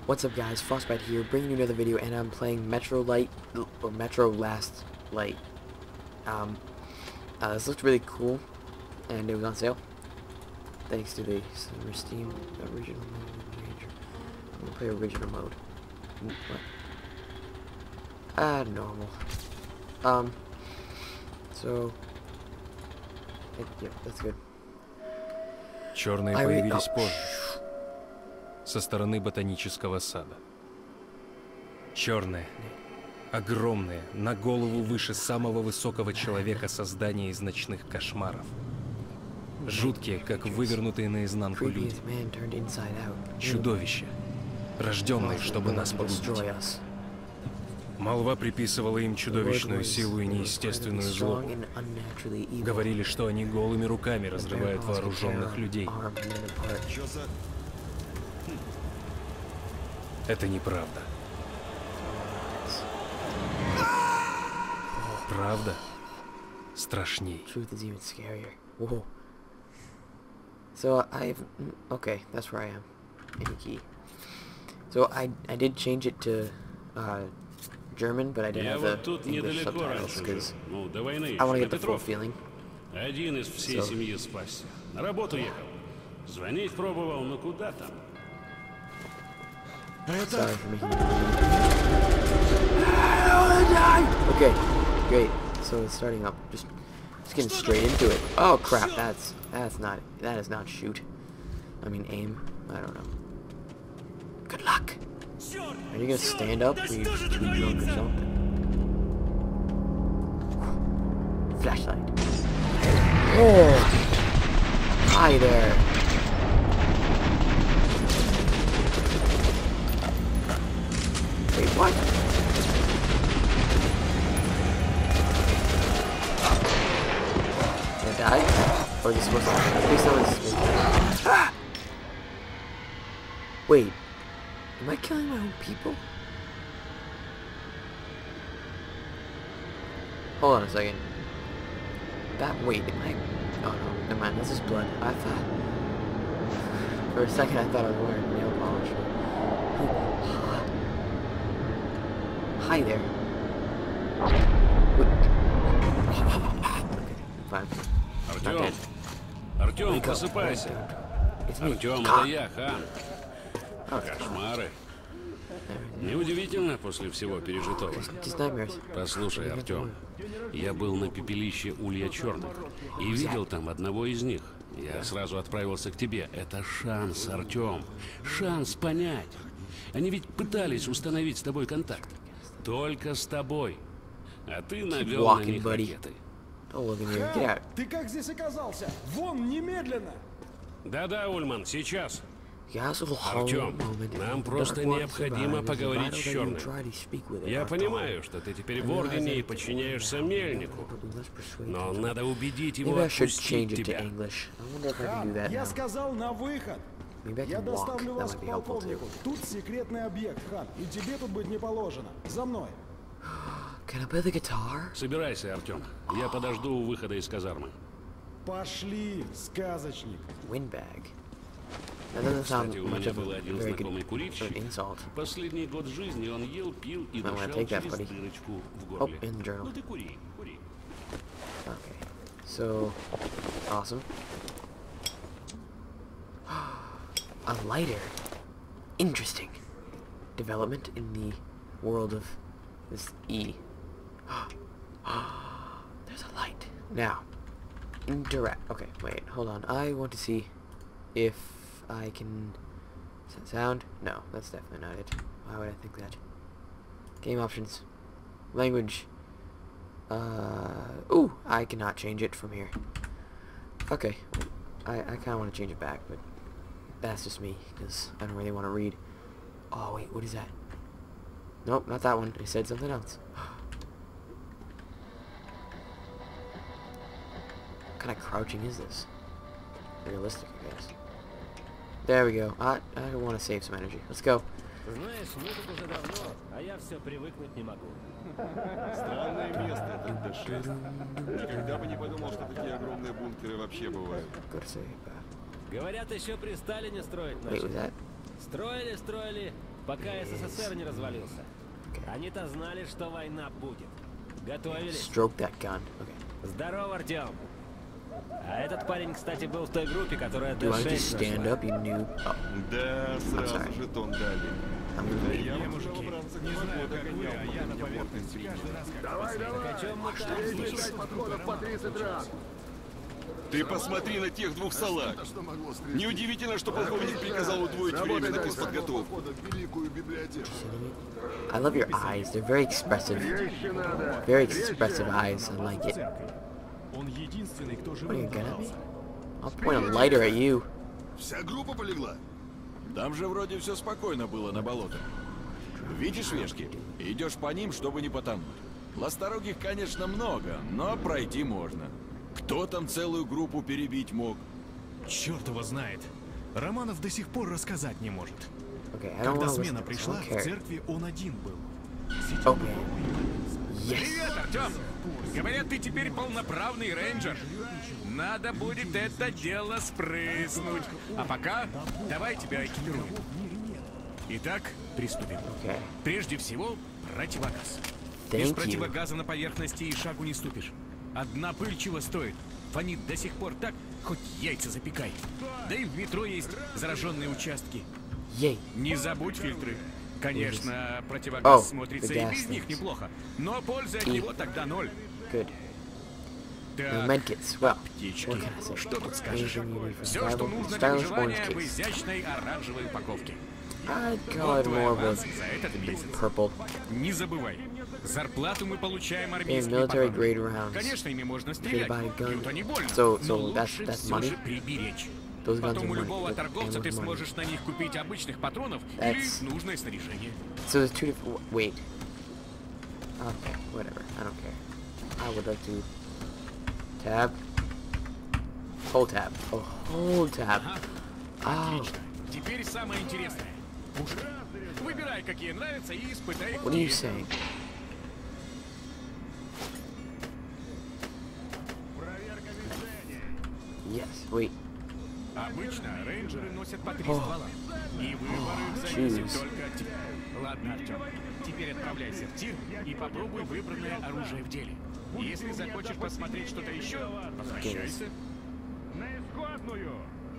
What's up guys, Frostbite here, bringing you another video, and I'm playing Metro Last Light. This looked really cool, and it was on sale, thanks to the Summer Steam original mode. I'm gonna play original mode. What? Normal. Yep, that's good. Черные появились позже, со стороны ботанического сада. Черные, огромные, на голову выше самого высокого человека создания из ночных кошмаров. Жуткие, как вывернутые наизнанку люди. Чудовища, рожденные, чтобы нас погубить. Молва приписывала им чудовищную силу и неестественную злобу. Говорили, что они голыми руками разрывают вооруженных людей. Это неправда. Правда страшней. So okay, that's where I am. Any key. So I did change it to German, but I didn't have the English subtitles because I want to get the full feeling. Один из всей семьи спасся. На работу ехал. Звонить пробовал, но куда там? Sorry for making Okay, great. So it's starting up. Just getting straight into it. Oh crap! That is not shoot. I mean aim. I don't know. Good luck. Are you gonna stand up? Or are you just too drunk or something? Flashlight. Oh! Hi there. Wait, what? Did I die? Or is this supposed to happen? At least that was... Ah! Wait. Am I killing my own people? Hold on a second. Wait, am I... Oh no, never mind, that's just blood. I thought... For a second I thought I was wearing nail polish. Hi there. Okay, fine. Артём, просыпайся. Артём, это я, Хан. Кошмары. Неудивительно после всего пережитого. Послушай, Артём, я был на пепелище Улья Черных и видел там одного из них. Я сразу отправился к тебе. Это шанс, Артём. Шанс понять. Они ведь пытались установить с тобой контакт. Только с тобой. А ты навел на них ракеты. Ты как здесь оказался? Вон, немедленно! Да-да, Ульман, сейчас. Артём, нам просто необходимо поговорить с Черным. Я понимаю, что ты теперь в Ордене и подчиняешься Мельнику, но надо убедить его отпустить тебя. Я сказал на выход. Я доставлю вас к полковнику. Тут секретный объект, Хан, и тебе тут быть не положено. За мной. Собирайся, Артём. Я подожду у выхода из казармы. Пошли, сказочник. Кстати, у меня был один знакомый курильщик. Последний год жизни он ел, пил и дышал через дырочку в горле. Ну ты кури, кури. Okay, so awesome. A lighter. Interesting. Development in the world of this E. There's a light. Now, interact. Okay, wait, hold on. I want to see if I can... Send sound? No, that's definitely not it. Why would I think that? Game options. Language. Ooh, I cannot change it from here. Okay. I kind of want to change it back, but that's just me, because I don't really want to read. Oh, wait, what is that? Nope, not that one. I said something else. What kind of crouching is this? Realistic, I guess. There we go. I want to save some energy. Let's go. Знаешь, мы тут уже давно, а я все привыкнуть не могу. Странное место это Д-6. Никогда бы не подумал, что такие огромные бункеры вообще бывают. Говорят, еще при Сталине строить начали. Строили, пока СССР не развалился. Они-то знали, что война будет. Готовились. Stroke that gun. Okay. Здорово, Артем. А этот парень, кстати, был в той группе, которая Do I Д6 just stand нашла. up, you noob? Oh, Да, сразу sorry. же тон дали. I'm gonna leave. Я уже новобранца не знаю, догонял, я на поверхности видел. Так о чем мы там? Ты посмотри на тех двух салаг. Неудивительно, что полковник приказал удвоить время на подготовку. I love your eyes. They're very expressive. Very expressive eyes. I like it. Он единственный, кто What are you живет gonna be? I'll point a lighter at you. Вся группа полегла? Там же вроде все спокойно было на болотах. Видишь вешки? Идешь по ним, чтобы не потонуть. Ласторогих, конечно, много, но пройти можно. Кто там целую группу перебить мог? Черт его знает. Романов до сих пор рассказать не может. Okay, I don't Когда want to смена listen to this. I пришла, don't в care. церкви он один был. Okay. Yes. Привет, Артем! Говорят, ты теперь полноправный рейнджер. Надо будет это дело спрыснуть. А пока давай тебя экипируем. Итак, приступим. Okay. Прежде всего, противогаз. Без Thank you. противогаза на поверхности и шагу не ступишь. Одна пыль чего стоит? Фонит до сих пор так, хоть яйца запекай. Да и в метро есть зараженные участки. Yay. Не забудь фильтры. Конечно, противогаз Oh, смотрится the и gas без них things. неплохо, но пользы от него тогда ноль. Good. Так, Medkits. Well, птички. what can I say? Что тут скажешь? Anything you need for Все, что survival? нужно для Stylish orange выживания в kits. изящной оранжевой упаковке. I'd call Вот it твой more of аванс a за этот месяц. purple. Не забывай, зарплату мы получаем Hey, армейскими military патронами. grade rounds. Конечно, ими можно стрелять, buy a gun. бьют они больно, So но that's лучше that's все же money. приберечь. Those guns are Потом у money. любого Good. торговца Ammo ты is money. сможешь на них купить обычных патронов That's- или нужное снаряжение. So there's two different. Wait. Okay, whatever. I don't care. I would like to tab. Hold tab. Oh, hold tab. Oh, Отлично. Теперь самое интересное. Пушки. Выбирай, какие нравятся, и испытай их. what are you saying? Yes. Wait. Обычно рейнджеры носят по 3 О. ствола. И выбор их зависит Jeez. только от тебя. Ладно, Артем, теперь отправляйся в тир и попробуй выбранное оружие в деле. Если захочешь посмотреть что-то еще, возвращайся. На исходную!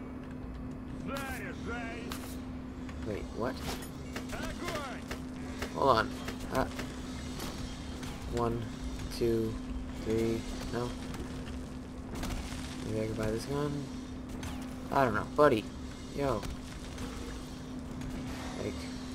Заряжай! Wait. What? Огонь! Hold on. 1, 2, 3. No. Maybe I can buy this gun. I don't know, buddy. Yo. Like,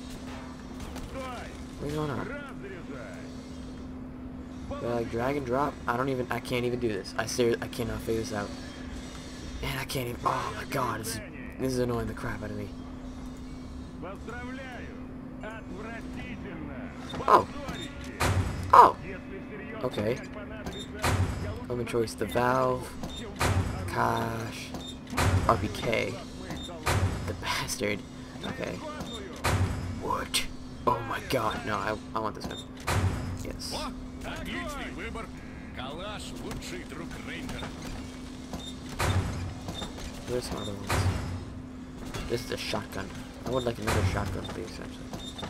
what's going on? Разряжай! Do I like drag and drop? I can't even do this. I cannot figure this out. And I can't even, oh my god, this is annoying the crap out of me. Поздравляю! Отвратительно! Oh. Oh. Если серьезно, Okay. понадобится Open choice, the Valve, Kosh, RPK, the bastard. Okay. What? Oh my god, no, I want this one. Yes. О, отличный выбор. Калаш — лучший друг рейнджера. Where's some other ones? This is a shotgun. I would like another shotgun, please, essentially.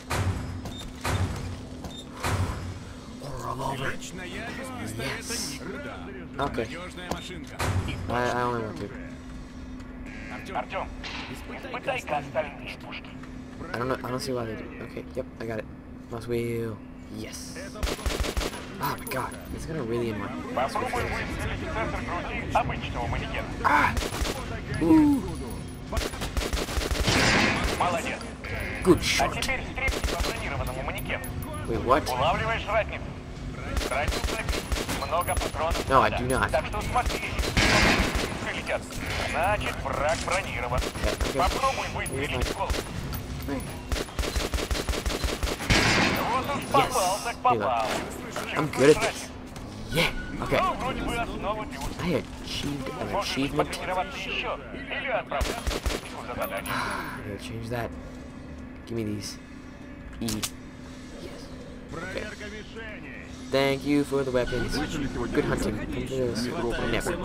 Or a revolver. Лично я без пистолета Yes. никуда. Okay. Надежная машинка. И I only want two. Артем, испытай-ка остальные пушки. I don't see why they do. Okay, yep, I got it. Mouse wheel. Yes. Oh my god, it's gonna really annoy me. Попробуй выстрелить в центр груди обычного манекена. Ah! Ooh, Молодец. good А shot. теперь стрельни по бронированному манекену. Wait, what? Улавливаешь ратницу. Тратился много патронов. No, I надо. do not. Так что смотри, прилетят. Значит, враг бронирован. Okay. Попробуй выстрелить в голову. Вот уж попал, так попал. I'm good at this. Yeah. Okay. Ну, вроде бы основу ты усвоил. I achieved an Можешь achievement. потренироваться еще. Или отправляться. За задачу. I'm gonna change that. Give me these. E. Yes. Okay. Thank you for the weapons. Good hunting. Never.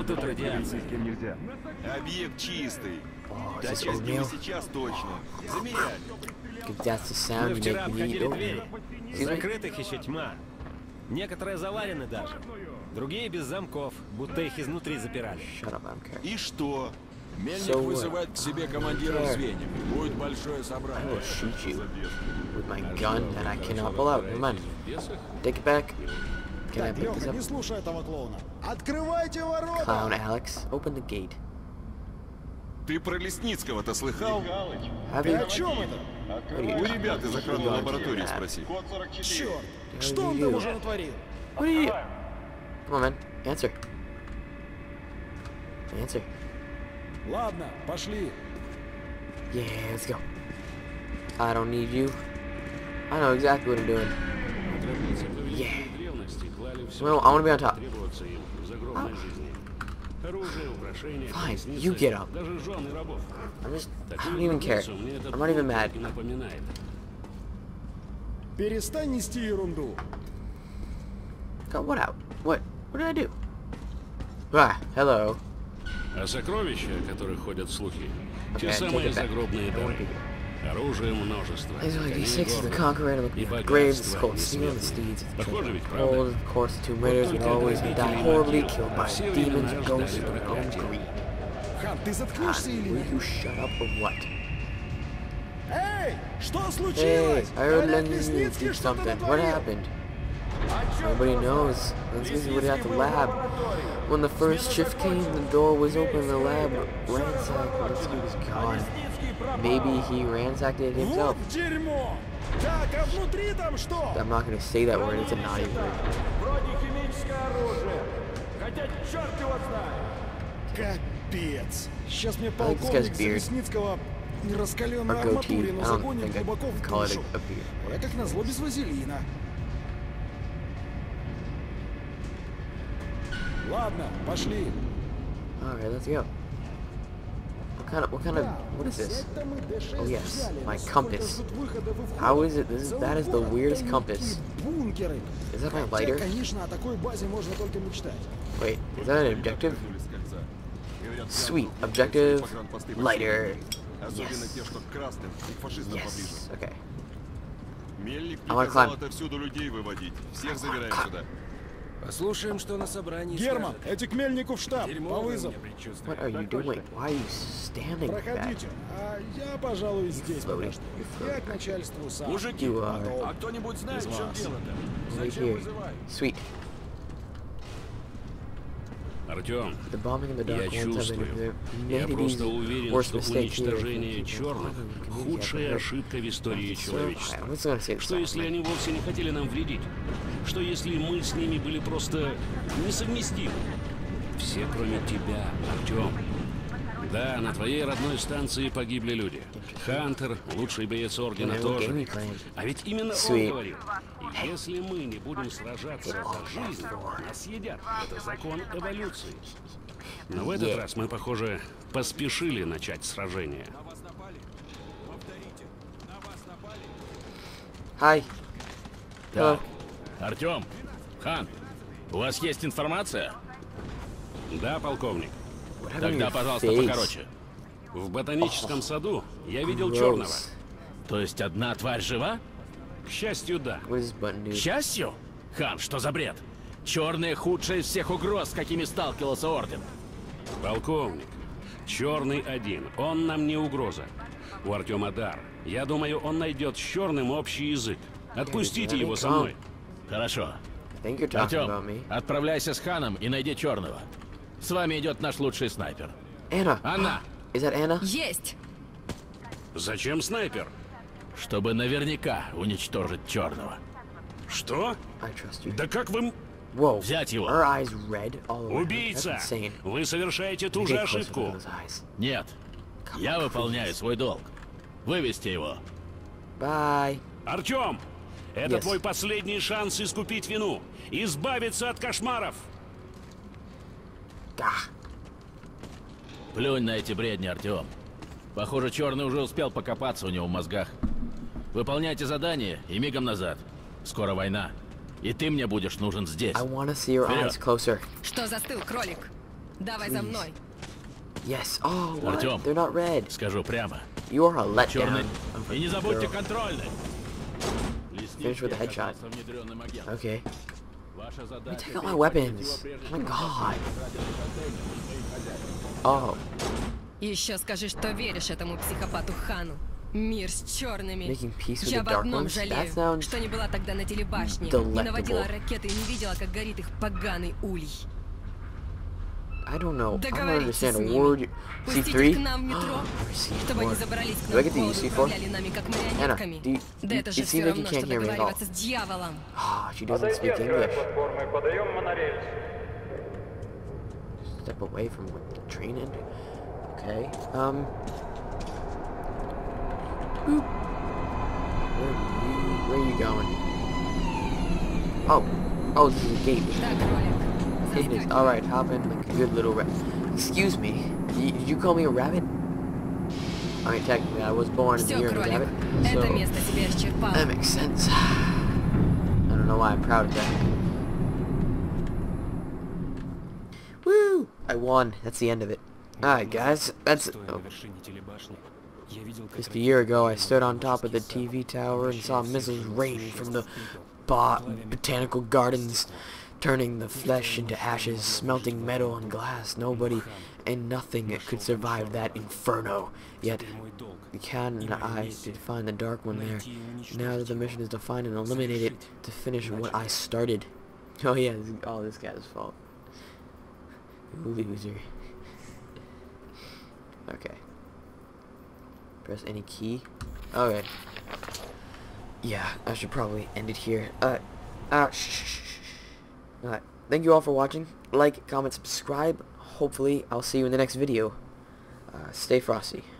Объект чистый. Oh, Да is this через него oatmeal? сейчас точно. Замеряй. That's the sound you Вчера make when you eat обходили oatmeal. двери. Закрытых еще тьма. Некоторые заварены даже. Другие без замков, будто их изнутри запирали. Shut up, I don't care. И что? Мельник вызывает к себе командиров звеньев. Будет большое I собрание. will shoot you with my gun that I cannot pull out. Come on. Take it back. Can I Так, pick this Леха, up? не слушай этого клоуна. Открывайте ворота! Clown Alex, open the gate. Ты про Лесницкого-то слыхал? Have Ты о you? чем это? У ребят из охранной лаборатории спроси. Черт! Что он там уже натворил? What are you? Come on, man. Answer. Answer. Ладно, пошли. Yeah, let's go. I don't need you. I know exactly what I'm doing. Yeah. Well, I want to be on top. Fine, you get up. I don't even care. I'm not even mad. Перестань нести ерунду. Got what out? What did I do? Ah, hello. А сокровища, о которых ходят слухи, Okay, те take самые it back. загробные I don't дары. want to be here. Оружие множество. These are like коней D6 is the гордых, conqueror and и the graves, the богатства skull, steel, the несметные. steeds, the Похоже ведь, treasure. правда? Old, of course, the two raiders would always die horribly, killed by demons and ghosts of their own greed. Хан, ты заткнешься или Will нет? you shut up or what? Эй, что Hey, случилось? I heard Говорят, Lenny Лесницкий did что-то something. What натворил. happened? Nobody knows. Let's see what at the lab. When the first shift came, the door was open, the lab ransacked. Let's was gone. Maybe he ransacked it himself. Вот дерьмо! Так, а внутри там что? I'm not gonna say that word, it's a naughty word. Вроде химическое оружие. Хотя черт его знает. Капец. Сейчас мне I like this полковник guy's beard. Лесницкого раскаленную Or goatee. арматурину I don't загонит think I глубоко can в call it душу. a beard. А я как назло без вазелина. Ладно, пошли. Alright, let's go. What is this? Oh yes, my compass. How is it? That is the weirdest compass. Бункеры. Is that my Хотя, lighter? конечно, о такой базе можно только мечтать. Wait, is that an objective? Sweet, objective, lighter. Особенно те, что к красным и к фашистам поближе. Yes, okay. Мельник I wanna приказал climb. отовсюду людей выводить. Всех забираем сюда. Послушаем, что на собрании Герман, скажет. эти к Мельнику в штаб. По Дерьмовое у вызову. меня предчувствие. What are you doing? Why are you standing like that? Проходите. А я, пожалуй, здесь floating. подожду. Я к начальству сам. Мужики, You are а кто-нибудь знает, в чем дело-то? right Зачем here. вызывают? Sweet. Артем, The bombing of the я Dark Ones have чувствую. been Я maybe просто these уверен, worst что mistakes here. уничтожение черных – худшая ошибка в истории человечества. I'm just gonna say this. Что если они вовсе не хотели нам вредить? Что если мы с ними были просто несовместимы? Все, кроме тебя, Артем. Да, на твоей родной станции погибли люди. Хантер, лучший боец Ордена, тоже. А ведь именно он говорил, если мы не будем сражаться за жизнь, нас съедят. Это закон эволюции. Но в этот раз мы, похоже, поспешили начать сражение. Hi. Так, Артем, Хан, у вас есть информация? Да, полковник. Тогда, пожалуйста, покороче. В ботаническом саду я видел черного. То есть одна тварь жива? К счастью, да. What does this button К do? счастью? Хан, что за бред? Черные худшие из всех угроз, с какими сталкивался Орден. Полковник, черный один. Он нам не угроза. У Артема дар. Я думаю, он найдет с черным общий язык. Отпустите его со мной. Хорошо. I think you're talking about Артем, me. отправляйся с Ханом и найди черного. С вами идет наш лучший снайпер. Anna. Анна, Is that Anna? Есть! Зачем снайпер? чтобы наверняка уничтожить черного. Что? I trust you. Да как вы... Whoa. Взять его. Her eyes red all over. Убийца! That's insane. Вы совершаете ту Get же closer to ошибку. those eyes. Нет, я выполняю свой долг. Вывести его. Bye. Артем! Это Yes. твой последний шанс искупить вину. Избавиться от кошмаров. Gah. Плюнь на эти бредни, Артем. Похоже, черный уже успел покопаться у него в мозгах. Выполняйте задание и мигом назад. Скоро война. И ты мне будешь нужен здесь. I want to see your eyes closer. Что застыл, кролик? Давай за мной. Yes. Oh, what? Артём, They're not red. скажу прямо. You are a letdown. Черный. И не забудьте контрольный. Finish with a headshot. Okay. Let me take out my weapons. Oh my god. Oh. Еще скажи, что веришь этому психопату Хану. Мир с черными. Making peace with Я the об dark одном ones? жалею, That sounds что не была тогда на телебашне. Не наводила ракеты и не видела, как горит их поганый улей. I don't know. I don't Договоритесь understand с a ними. word. Пустите их к C3? нам в метро, чтобы они забрались к Do I нам get в the холод и UC4? управляли нами как Anna, марионетками. Да это же it все seems like you равно, can't что hear me at all. договариваться с дьяволом. Ah, she doesn't speak English. Step away from what the train ended. Okay. Boop. Where are you going? Oh, this is a gate. Да, кролик. It is. Alright, hop in like a good little rabbit. Excuse me. Did you call me a rabbit? I mean, technically, I was born in the Все, year of a кролик. rabbit. Это So, место тебя исчерпало. that makes sense. I don't know why I'm proud of that. Woo! I won. That's the end of it. Alright, guys. That's... Oh. Just a year ago, I stood on top of the TV tower and saw missiles rain from the botanical gardens, turning the flesh into ashes, smelting metal and glass. Nobody and nothing could survive that inferno. Yet, Cat and I did find the Dark One there. Now that the mission is to find and eliminate it, to finish what I started. Oh yeah, this is all this guy's fault. Loser. Okay. Press any key. Okay. Yeah, I should probably end it here. Shh. Alright, thank you all for watching. Like, comment, subscribe. Hopefully, I'll see you in the next video. Stay frosty.